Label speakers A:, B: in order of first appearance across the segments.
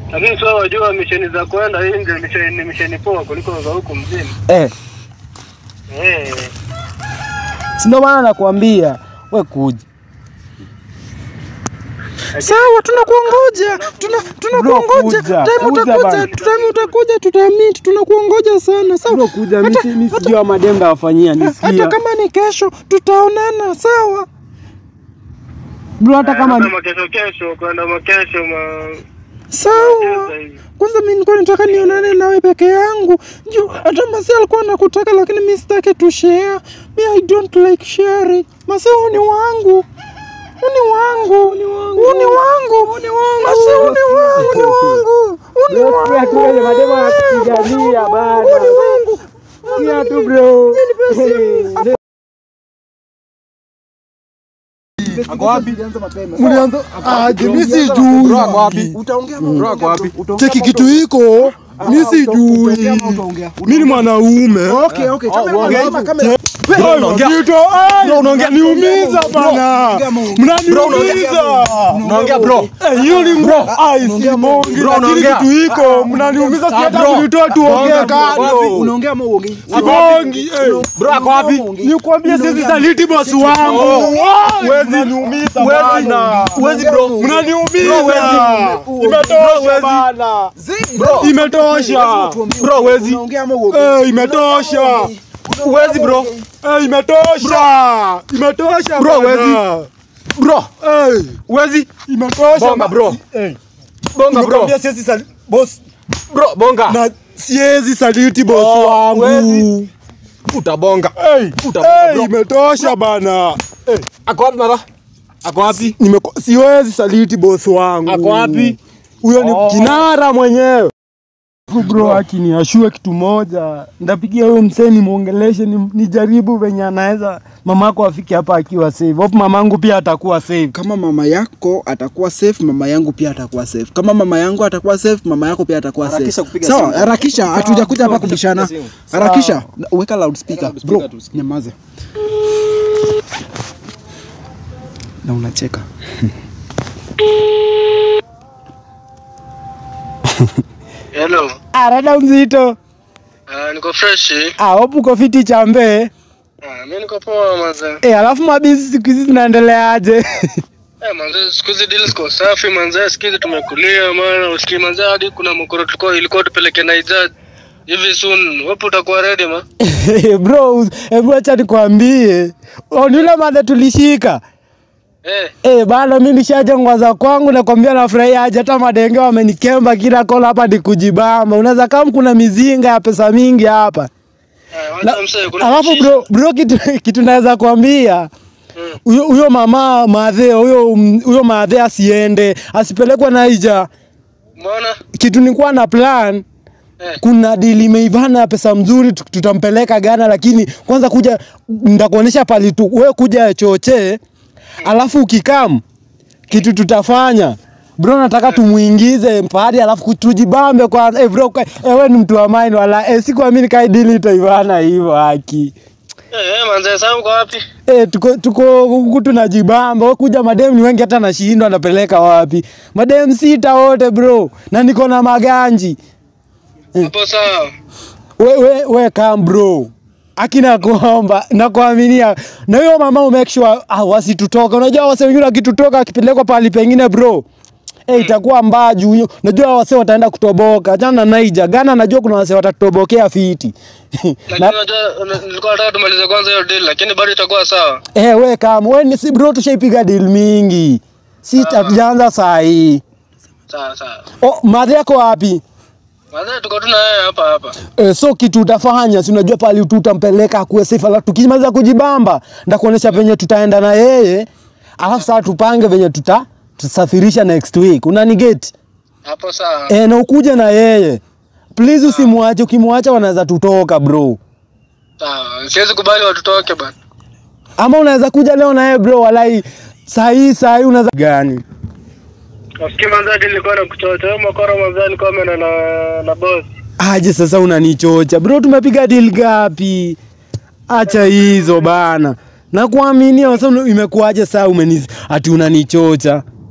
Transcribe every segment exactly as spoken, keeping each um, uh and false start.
A: Lakini sio wajua misheni za kwenda hii ndio misheni misheni poa kuliko za huko mjini.
B: Eh.
A: Eh.
B: Sio maana nakwambia wewe kuja.
C: Sawa tunakuongoja. Tuna tunakuongoja. Time utakuja, time utakuja tutamit, tunakuongoja sana. Sawa.
B: Bro kuja mimi mimi sijui mademda wafanyia nisikia.
C: Hata kama ni kesho tutaonana, sawa?
B: Bro hata kama
A: ni kesho kesho kwenda makesho ma
C: sawa. Kwanza mimi nilikuwa nataka nionane nawe peke yangu. Juu hata Masi alikuwa anakutaka lakini mimi sitaki tu share. Me I don't like sharing. Masi ni wangu. Uni wangu, uni wangu, uni wangu, uni wangu, Masi uni wangu, uni wangu, uni wangu.
B: Tu wale mademo wanakupigania bana.
C: Uni wangu.
B: Kia tu bro.
C: Ako wapi?
B: Mlianza
C: ah jimisi juu.
B: Bro ako wapi?
C: Utaongea
B: bro ako wapi?
C: Cheki kitu hiko. Mimi sijui. Mimi ni mwanaume.
B: Okay okay.
C: Kama kamera. Unaongea. Unaongea niumiza bana. Mnaniumiza.
B: Unaongea bro.
C: Eh hiyo ni bro. Ai si mongi. Lakini kitu hiko mnaniumiza si hata kunitoa tuongee kando.
B: Unaongea ama uongei?
C: Si mongi.
B: Bro ako wapi?
C: Nikwambia sisi saliti boss wangu. Wewe niumiza bana.
B: Uwezi bro.
C: Mnaniumiza. Imetosha bana.
B: Bro
C: imetosha.
B: Bro wezi.
C: Unaongea ama uongei? Eh imetosha.
B: Uwezi bro.
C: Eh imetosha. Imetosha
B: bro wezi. Bro.
C: Eh
B: wezi.
C: Imetosha
B: bonga bro.
C: Eh.
B: Bonga bro.
C: Nikwambia siwezi sal boss.
B: Bro bonga.
C: Na siwezi saliti boss wangu.
B: Wezi. Utabonga.
C: Eh
B: utabonga bro.
C: Imetosha bana.
B: Eh ako wapi mara? Ako wapi?
C: Nimeko siwezi saliti boss wangu.
B: Ako wapi?
C: Huyo ni oh. Kinara mwenyewe. Bro akini ashue kitu moja. Ndapigia huyo mseni muongeleshe ni, nijaribu venye anaweza mamako afike hapa akiwa safe. Hope mamangu pia atakuwa safe.
D: Kama mama yako atakuwa safe, mama yangu pia atakuwa safe. Kama mama yangu atakuwa safe, mama yako pia atakuwa safe. Sawa, harakisha, hatujakuja hapa kubishana. Harakisha, weka loudspeaker. Bro, nyamaza. Na unacheka.
A: Hello.
B: Ah, rada mzito.
A: Ah, niko fresh.
B: Ah, hope uko fiti chambe.
A: Ah, mimi niko poa manze.
B: Eh, alafu mabizi siku hizi zinaendelea aje?
A: Eh, manze siku hizi deals kwa safi manze, siku hizi tumekulia maana usikii manze hadi kuna mkoro tulikuwa ilikuwa tupeleke Niger. Hivi soon, wapo utakuwa ready ma?
B: Bro, hebu acha nikwambie. Ni yule mada tulishika.
A: Eh.
B: Eh bana mimi nishaje ngwaza kwangu na kwambia nafurahia aje hata madenge wamenikemba kila kola hapa ni kujibamba. Unaweza kama kuna mizinga ya pesa mingi hapa.
A: Eh,
B: alafu bro bro kitu kitu naweza kuambia. Huyo hmm. Huyo mama Madheo, huyo huyo Madheo asiende, asipelekwe Niger.
A: Mbona?
B: Kitu nilikuwa na plan. Eh. Kuna deal imeivana ya pesa mzuri tutampeleka Ghana, lakini kwanza kuja ndakuonesha pali tu wewe kuja choche. Alafu ukikam kitu tutafanya bro, nataka tumuingize mpadi alafu tujibambe kwa eh bro eh wewe ni mtu wa mine wala eh sikuamini kai deal itaivana hivyo haki.
A: Eh manze sawa uko wapi?
B: Eh tuko tuko huku tunajibamba. Wewe kuja madem ni wengi hata nashindwa napeleka wapi. Madem sita wote bro na niko na maganji.
A: Hapo sawa.
B: Wewe wewe kam bro. Akina kuomba na kuaminia na hiyo mama make sure ah wasitutoka. Unajua wase wengine akitutoka akipelekwa pale pengine bro eh itakuwa mbaya juu. Unajua wase wataenda kutoboka. Achana na Niger. Ghana najua kuna wase watatobokea fiti.
A: Lakini unajua nilikuwa nataka tumalize kwanza hiyo deal lakini bado itakuwa sawa.
B: Eh wewe kama wewe ni si bro tushaipiga deal mingi. Si tutaanza saa hii.
A: Sawa sawa.
B: Oh madhi yako wapi?
A: Madhi tuko tuna yeye hapa hapa.
B: Eh so kitu utafanya si unajua pale tutampeleka kuwe safe, alafu tukimaliza kujibamba ndakuonesha venye tutaenda na yeye, alafu sasa tupange venye tuta tusafirisha next week. Unanigeti?
A: Hapo sawa.
B: Eh na ukuje na yeye. Please usimwache, ukimwacha wanaweza tutoka bro.
A: Sawa, siwezi kubali watu toke bana.
B: Ama unaweza kuja leo na yeye bro, walai saa hii saa hii unaweza gani?
A: Nafikiri manzadi nilikuwa nakuchocha, wewe mkoro manzadi kama na na boss.
B: Aje sasa unanichocha. Bro tumepiga deal gapi? Acha hizo bana. Na kuaminia sasa imekuaje sasa umenizi ati unanichocha?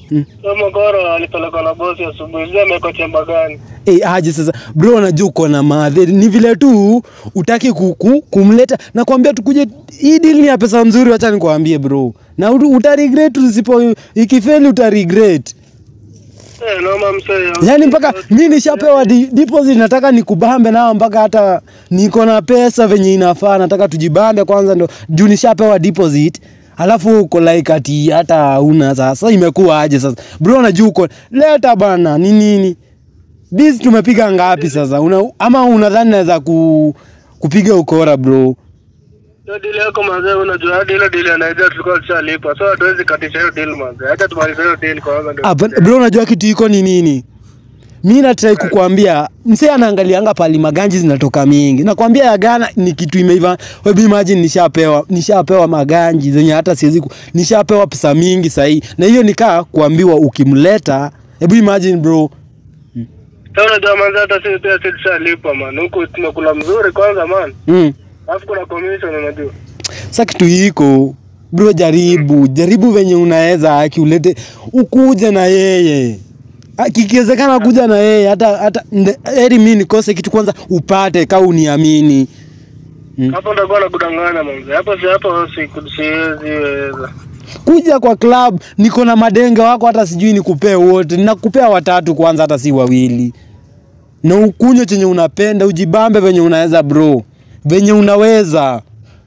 A: Kama goro alipeleka na bosi asubuhi, sasa ameko chemba gani?
B: Eh, aje sasa bro, unajua uko na madhe. Ni vile tu utaki kuku, kumleta na kuambia tukuje hii deal ni ya pesa mzuri, acha nikwambie bro. Na uta regret usipo ikifeli uta regret.
A: Eh, naomba msee.
B: Yaani mpaka mimi nishapewa di, deposit nataka nikubambe nao mpaka hata niko na pesa venye inafaa, nataka tujibambe kwanza ndo juu nishapewa deposit. Alafu uko like ati hata una sasa imekuwa aje sasa. Bro unajua uko leta bana ni nini? This tumepiga ngapi sasa? Una, ama unadhani naweza ku, kupiga ukora bro?
A: Hiyo deal yako manze, unajua hadi ile deal anaida tulikuwa tushalipa. So hatuwezi katisha hiyo deal manze. Acha tumalize hiyo deal kwanza ndio.
B: Ah bro, unajua kitu iko ni nini? Mimi na try kukuambia, msee anaangalianga pali maganji zinatoka mingi. Nakwambia ya Ghana ni kitu imeiva. Wewe imagine nishapewa, nishapewa maganji zenye hata siwezi ku, nishapewa pesa mingi sahi. Na hiyo nikaa kuambiwa ukimleta, hebu imagine bro.
A: Sasa unajua manze hata sisi pia sisi tushalipa man. Huko tunakula mzuri kwanza man.
B: Mm.
A: Alafu kuna commission unajua.
B: Sasa kitu hiko bro, jaribu jaribu venye unaweza aki ulete ukuje na yeye, kikiwezekana kuja na yeye hata hata heri mimi nikose kitu kwanza upate kama uniamini.
A: Hmm. Hapo ndo bwana kudanganya manze. Hapo si hapo si kusiwezi weza.
B: Kuja kwa club niko na madenge wako hata sijui nikupea wote. Ninakupea watatu kwanza hata si wawili. Na ukunywe chenye unapenda, ujibambe venye unaweza bro. Venye unaweza.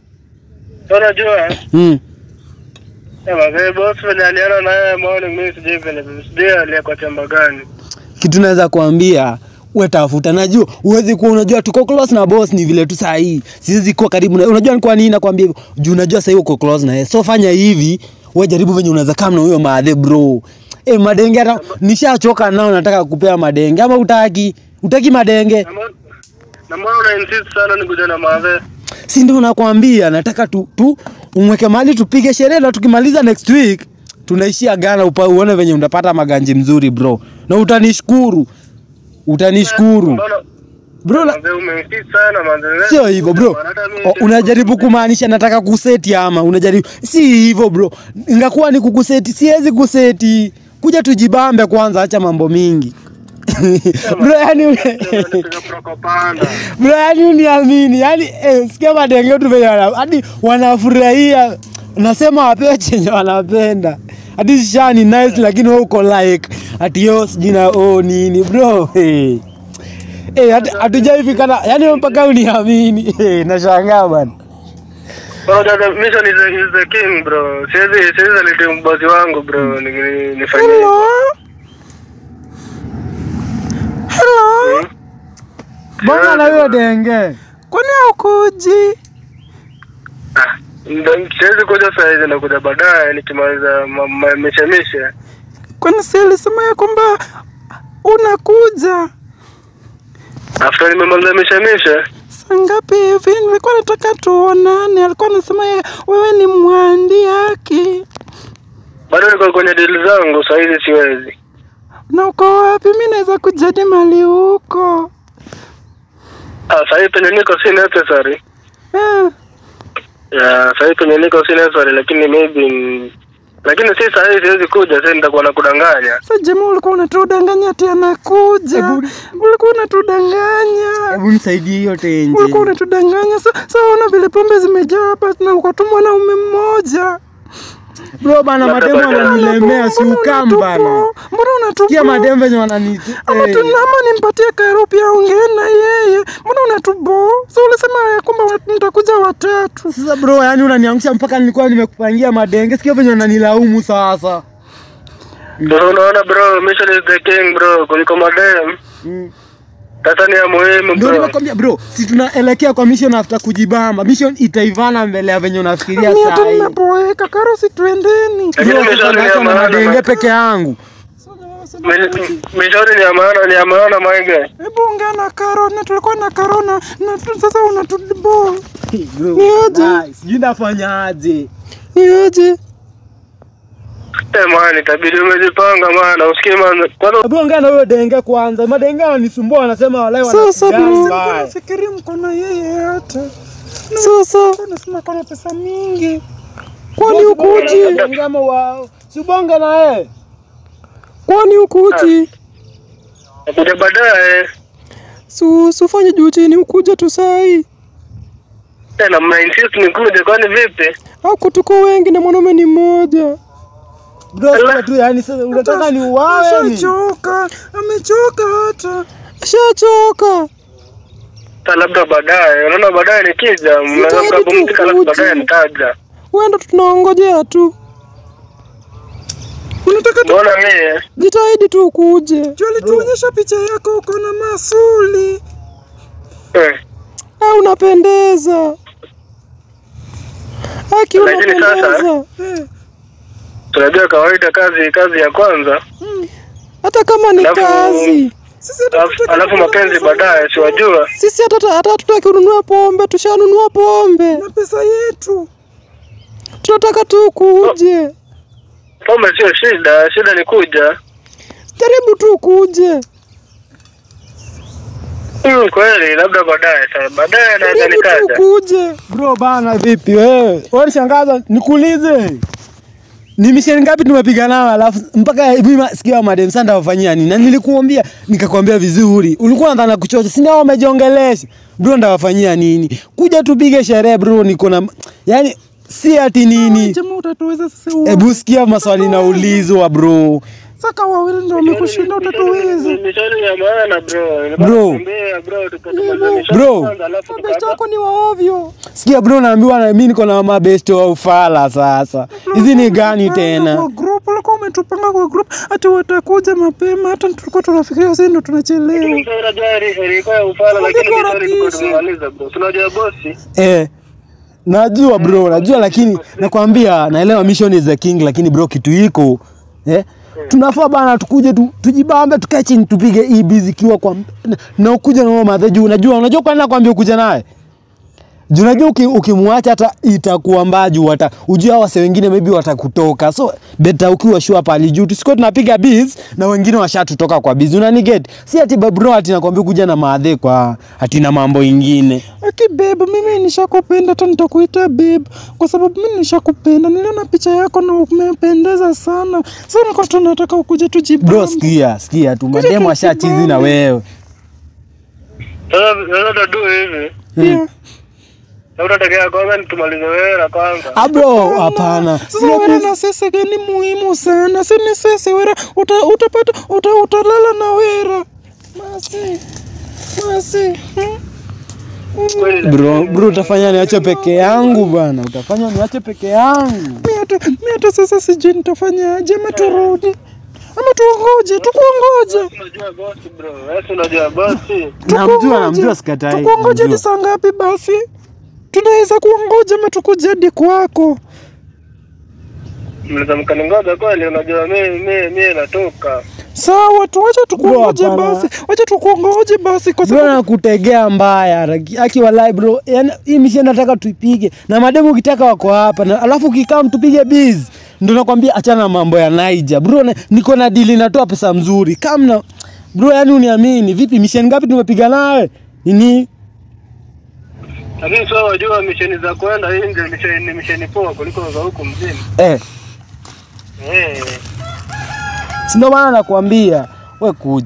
A: Unajua?
B: Mm.
A: Ema vile boss venye aliona naye morning mimi sijui vile sijui aliyekuwa chamba gani.
B: Kitu naweza kuambia wewe tafuta, najua uwezi kuwa unajua tuko close na boss ni vile tu saa hii. Siwezi kuwa karibu na unajua ni kwa nini nakwambia hivyo? Juu unajua saa hii uko close na yeye. So fanya hivi, wewe jaribu venye unaweza kama na huyo maadhe bro. Eh madenge hata nishachoka nao, nataka kupea madenge ama utaki? Utaki madenge?
A: Na mbona una insist sana nikuja na maadhe?
B: Si ndio nakwambia nataka tu, tu umweke mali tupige sherehe na tukimaliza next week tunaishia Ghana upa uone venye utapata maganji mzuri bro. Na utanishukuru. Utanishukuru. Bro
A: manze umeinsist sana manze.
B: Sio hivyo bro. O, unajaribu kumaanisha nataka kuseti ama unajaribu si hivyo bro. Ingakuwa ni kukuseti, siwezi kuseti. Kuja tujibambe kwanza, acha mambo mingi. Bro yani bro yani uniamini yani eh, sikia madenge wetu vile hadi wanafurahia, nasema wapewe chenye wanapenda hadi shani nice, lakini wewe uko like ati yo sijina oh nini bro eh eh hatujaifika yani mpaka uniamini eh, nashangaa bana.
A: Bro the mission is the, is the king bro. Siwezi siwezi nilete mbazi wangu bro nifanye.
C: Hello.
B: Mbona na wewe denge?
C: Kwani haukuji?
A: Ah, ndio siwezi kuja saa hizi na kuja baadaye nikimaliza meshemishe.
C: Kwani si alisema ya kwamba unakuja?
A: After nimemaliza meshemishe.
C: Saa ngapi hivi? Nilikuwa nataka tuonane. Alikuwa anasema wewe ni mwandi yake.
A: Bado niko kwenye deal zangu saa hizi siwezi.
C: Na uko wapi? Mimi naweza kujadi mali huko.
A: Ah, sasa hivi penye niko si necessary.
C: Eh.
A: Yeah, sasa hivi penye niko si necessary lakini maybe lakini si sasa hivi siwezi kuja, sasa nitakuwa nakudanganya.
C: Sasa jamaa ulikuwa unatudanganya ati anakuja. Ulikuwa unatudanganya.
B: Hebu nisaidie hiyo tenje.
C: Ulikuwa unatudanganya. Sasa ona vile pombe zimejaa hapa na ukatumwa na mume mmoja.
B: Bro bana mademo wananilemea si ukam bana.
C: Mbona unatupa?
B: Sikia mademo wenye wananiita.
C: Ama tunama nimpatie karopi aongee na yeye. Mbona unatubo? Sasa ulisema ya kwamba mtakuja watatu.
B: Sasa bro yani unaniangusha mpaka nilikuwa nimekupangia madenge. Sikia venye wananilaumu sasa.
A: Ndio unaona bro, mission is the king bro, kuliko madem. Mm. Sasa ni ya muhimu bro.
B: Ndio nimekwambia bro, si tunaelekea kwa mission after kujibamba. Mission itaivana mbele ya venye unafikiria sasa.
C: Mimi hata nimeboeka, karo si tuendeni.
B: Ndio mission ni madenge peke yangu.
A: Mission ni ya maana, ni ya maana maige.
C: Hebu ongea na Karo, na tulikuwa na Karo na sasa unatubo. Niaje?
B: Sijui nafanyaje.
C: Niaje?
A: Eh man, itabidi umejipanga maana usikie man. Kwanza
B: hebu ongea na wewe denge kwanza. Madenge wanisumbua wanasema walai
C: wana. Sasa nafikiri mko na yeye hata. Sasa unasema kuna pesa mingi. Kwani ukuje?
B: Ngamo wao. Subonga na yeye.
C: Kwani ukuji?
A: Nakuja baadaye.
C: Su sufanye juu chini ukuja tu sai.
A: Tena mna insist nikuje kwani vipi?
C: Au tuko wengi na mwanaume ni mmoja.
B: Bro, tu yani sasa unataka ni uwawe.
C: Amechoka, amechoka hata. Ashachoka.
A: Labda baadaye, unaona baadaye nikija, mnaweza kupumzika labda baadaye nitaja.
C: Wewe ndo tunaongojea tu. Unataka tu.
A: Mbona mimi?
C: Jitahidi tu ukuje. Joli tuonyesha picha yako uko na masuli.
A: Eh.
C: Ah, unapendeza. Haki unapendeza. Eh.
A: Tunajua kawaida kazi kazi ya kwanza.
C: Hmm. Hata kama ni alafu, kazi.
A: Sisi alafu mapenzi baadaye si wajua.
C: Sisi hata hata tutaki kununua pombe, tushanunua pombe. Na pesa yetu. Tunataka tu kuje.
A: Oh. Pombe sio shida, shida ni kuja.
C: Jaribu tu kuje.
A: Hmm, kweli labda baadaye sana. Baadaye naweza nikaja.
C: Kuje.
B: Bro bana vipi wewe? Wewe shangaza nikuulize. Ni mission ngapi tumepiga nao alafu mpaka mimi sikia madem sanda wafanyia nini? Na nilikuambia nikakwambia vizuri. Ulikuwa unataka kuchocha. Si ndio wamejiongelesha. Bro ndawafanyia nini? Kuja tupige sherehe bro niko na yani si ati nini.
C: Jamaa utatuweza sasa wewe.
B: Hebu sikia maswali naulizwa bro.
C: Saka wawili ndio wamekushinda utatuweza.
A: Mishoni ya maana bro.
B: Bro.
A: Bro tukatumaliza
B: bro.
A: Alafu
C: best wako ni waovyo.
B: Sikia bro naambiwa na mimi niko na mabest wa ufala sasa. Hizi ni gani tena?
C: Kwa group ulikuwa umetupanga kwa group hata watakuja mapema hata tulikuwa tunafikiria sisi ndio tunachelewa.
A: Unajua ilikuwa ufala lakini tulikuwa tumemaliza bro. Tunajua bosi.
B: Eh. Najua bro, najua lakini nakwambia naelewa mission is the king lakini bro kitu iko eh tunafaa bana tukuje tu, tujibambe tukae chini tupige hii busy kiwa kwa na ukuje na mama juu unajua unajua kwa nini nakwambia ukuje naye juu unajua ukimwacha hata itakuwa mbaju hata ujue hao wase wengine maybe watakutoka so better ukiwa sure pale juu tusiko tunapiga biz na wengine washatutoka kwa biz unani get si ati bro ati nakwambia kuja na maadhe kwa ati na mambo ingine
C: ati babe mimi nishakupenda hata nitakuita babe kwa sababu mimi nishakupenda niliona picha yako na umependeza sana sasa niko tunataka ukuje tujibu
B: bro sikia sikia tu mademo ashachizi na wewe
A: sasa ndio hivi
C: yeah.
A: Unataka kwanza nitumalize wewe kwanza.
B: Ah bro, hapana.
C: Sasa wewe na sisi gani muhimu sana. Si ni sisi wewe uta, utapata uta, utalala na wewe. Masi. Masi.
B: Hmm? Bro, bro utafanya niache peke yangu bana. Utafanya niache peke yangu.
C: Mimi hata mimi hata sasa sijui nitafanyaje ama turudi. Ama tuongoje, tukuongoje.
A: Unajua bosi bro. Wewe unajua bosi.
B: Namjua, namjua sikatai.
C: Tukuongoje ni saa ngapi basi? Tunaweza kuongoja ama tukuje hadi kwako.
A: Mnaweza mkaningoja kweli unajua mimi mimi mimi natoka.
C: Sawa tuache tukuongoje basi. Acha tukuongoje basi kwa
B: sababu nakutegea mbaya. Aki wallahi bro. Yaani hii mission nataka tuipige. Na mademu ukitaka wako hapa na alafu ukikaa tupige biz. Ndio nakwambia achana mambo ya Niger. Bro niko na deal natoa pesa mzuri. Kama na bro yani uniamini vipi mission ngapi tumepiga nawe? Nini?
A: Lakini sio wajua misheni za kwenda nje misheni ni misheni poa kuliko za huko mjini.
B: Eh.
A: Eh.
B: Sio maana nakwambia wewe kuja.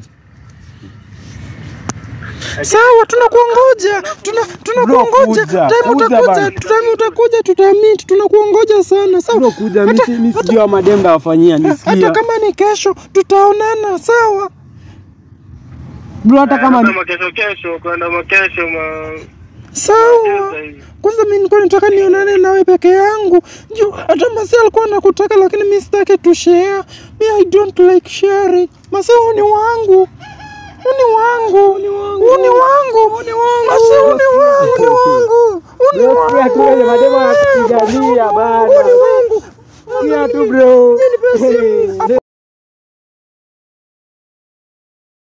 C: Sawa tunakuongoja. Tuna tunakuongoja. Time utakuja, time utakuja tutameet. Tunakuongoja sana. Sawa.
B: Bro kuja mimi sijui mademba wafanyia nisikia.
C: Hata kama ni kesho tutaonana sawa.
B: Bro hata kama
A: ni kesho kesho kwenda makesho ma
C: sawa. Kwanza mimi nilikuwa nataka nionane nawe peke yangu. Juu hata Masi alikuwa anakutaka lakini mimi sitaki tu share. Me I don't like sharing. Masi ni wangu. Uni wangu. Uni wangu. Uni wangu. Uni wangu. Masi uni wangu. Uni wangu.
B: Uni wangu. Uni mademo wanakupigania bana.
C: Uni wangu.
B: Kia tu bro.
C: Mimi ni